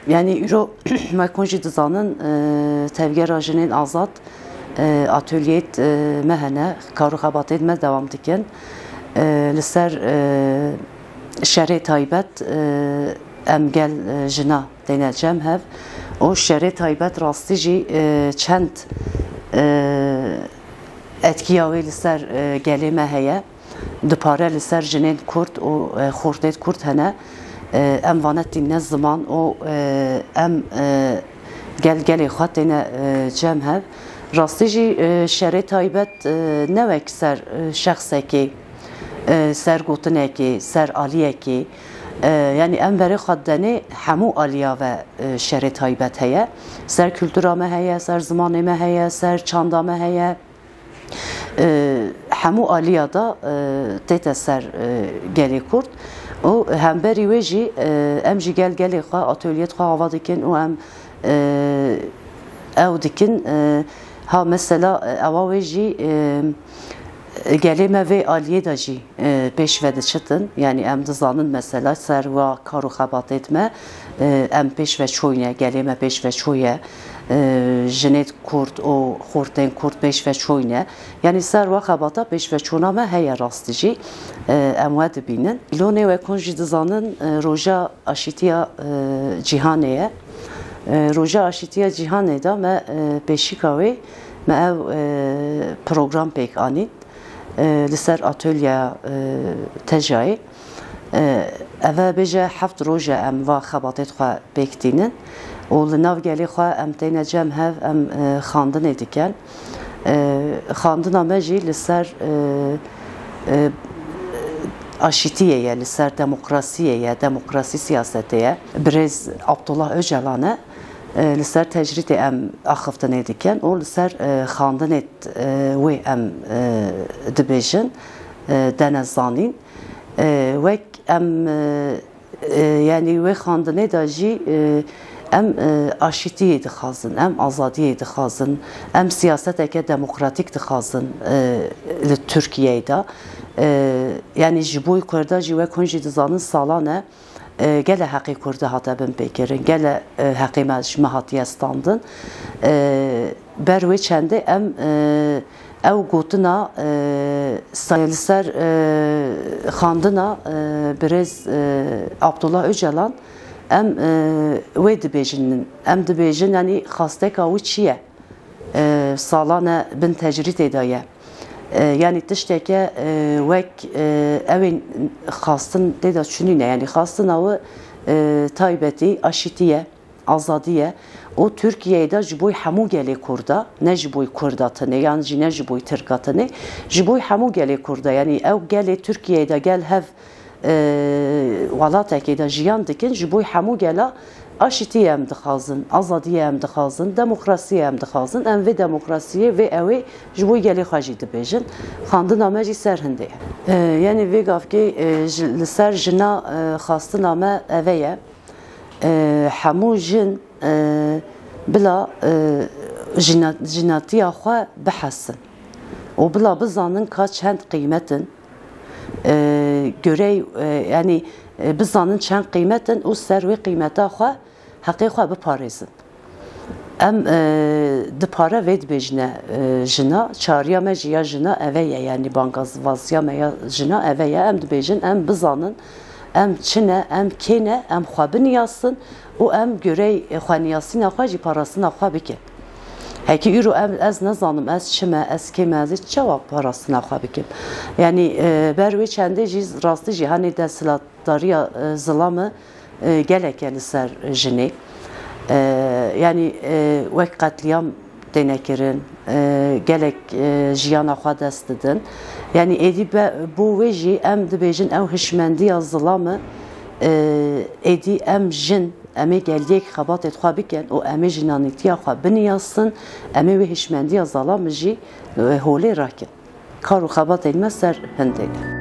yani euro me konjî dizanin tevgera jinên azad atölyeyê me hene kar û xebatê me dewam dikin li ser şerê taybet em gel jina têne cem hev o şerê taybet rastî jî çend etkiya wê li ser gelê me heye dipare li ser jinên Kurd û xortê Kurd hene em vanetîne ziman û em gelê xwe têne cem hev rastî jî şerê taybet ne wek ser şexsekê ser gotinekê ser aliyekê yani em berê xwe denê hemû aliya ve şerê taybet heye ser kültura me heye ser zimanê me heye ser çanda me heye hemû aliya da tête ser gelê Kurd û hemberî wê jî em jî gelê xwe atölyê xwe ava dikin û em ew dikin ha mesela ewa wê jî gelê me vê aliyê de jî pêş ve diçitin yani em dizanin mesela ser wa kar û xebatê me em pêş ve çoyne gelê me pêş ve çoye jinê Kurd û xortên Kurd pêş ve çoyne yani ser wa xebata pêş ve çona me heye rastî jî em we dibînin lonê we kon jî dizanin roja aşîtiya cîhanê ye roja aşîtiya cîhanê da me pêşîka wê me ev program pêk anîn li ser atölyeya tejayê ev bêje heft roja em va xebatê xwe pêk dînin û li nav gelê xwe em têne cem hev em xandinê dikin xandina me jî li ser aşîtiyê ye li ser demokrasiyê ye demokrasî siyasetê ye Birêz Abdullah Öcalan e li ser tecrîtê em axiftinê dikin û li ser xandinê wê em dibêjin dene zanîn wek em yani wê xandinê de jî em aşîtiyê dixwazin em azadiyê dixwazin em siyaseteke demokratîk dixwazin li Tirkiyeyê de yani ji bo Kurda jî wek hûn jî dizanin salan e gele heqê Kurdî hate bin pêkirin gele heqê me hatiye standin ber wê çendê em ew gotina li ser xandina Birêz Abdullah Öcalan em wê dibêjin em dibêjin yani xasteka wî çi ye salan e bin tecrîtê de ye yani tişteke wek evên xastin tê de çûnîne yani xastina wê taybetî aşîtiye azadiye o Türkiye'de ji bo hemû gelê Kurda ne ji bo Kurda tune yani jî ne ji bo Tirka tune ji bo hemû gelê Kurda yani ew gelê Türkiye'de gel hev welatekê de jiyan dikin ji bo hemû gela aşîtiyê em dixwazin azadiyê em dixwazin demokrasiyê em dixwazin em vê demokrasiyê vê ew ê ji bo gelê xwe jî dibêjin xandina me jî ser hindê ye yani vê gavkê li ser jina xastina me ev ê ye hemû jin bila jinatiya xwe bihesin û bila bizanin ka çend qîmetin görey yani bizanin çend qîmetin û ser wê qîmeta xwe heqê xwe biparêzin em dipare vê dibêjine jina çariya me jî ya jina ev ê ye yani bangavaziya me ya jina ev ê ye em dibêjin em bizanin em çine em kê ne em xwe biniyasin û em görey xweniyasîna xwe jî parastina xwe bikin hekî îro ez nezanim ez çi me ez kê me ez çawa parastina xwe bikim yani ber wê çendê jî rastî jî henê desthilatdariya zilamı geleke li ser jinê yani wek qetliyam têne kirin gelek jiyana xwe dest didin yani êdî bo wê jî em dibêjin ew hişmendiya zilamı êdî em jin em ê geliyek xebatê xwe bikin û em ê jinanîtiya xwe biniyasin em ê wê hişmendiya zalamı jî holê rakin kar û xebatên me ser hindê